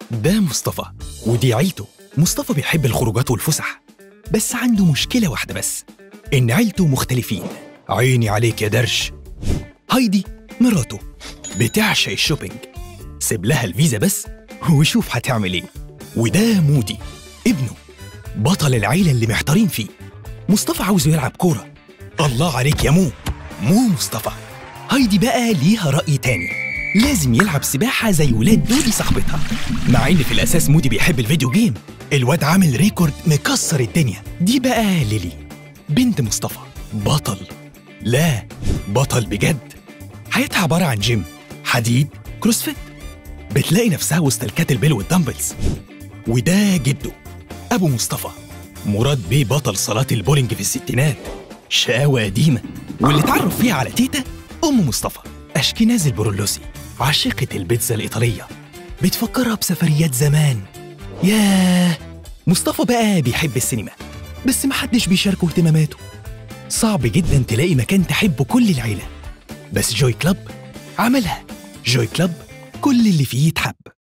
ده مصطفى ودي عيلته. مصطفى بيحب الخروجات والفسح، بس عنده مشكلة واحدة بس، إن عيلته مختلفين. عيني عليك يا درش. هايدي مراته بتعشق الشوبينج، سيب لها الفيزا بس وشوف هتعمل ايه. وده مودي ابنه، بطل العيلة اللي محتارين فيه. مصطفى عاوزه يلعب كورة. الله عليك يا مو مصطفى. هايدي بقى ليها رأي تاني، لازم يلعب سباحة زي ولاد دودي صاحبتها، مع إن في الأساس مودي بيحب الفيديو جيم. الواد عامل ريكورد مكسر الدنيا. دي بقى ليلي بنت مصطفى، بطل، لا بطل بجد. حياتها عبارة عن جيم، حديد، كروسفيت. بتلاقي نفسها وسط الكاتل والدمبلز. وده جده أبو مصطفى، مراد بيه، بطل صالات البولينج في الستينات، شقاوة قديمة، واللي اتعرف فيها على تيتا أم مصطفى، أشكناز البرولوسي، عاشقة البيتزا الإيطالية، بتفكرها بسفريات زمان. ياه. مصطفى بقى بيحب السينما، بس محدش بيشاركه اهتماماته. صعب جدا تلاقي مكان تحبه كل العيلة، بس جوي كلاب عملها. جوي كلاب كل اللي فيه يتحب.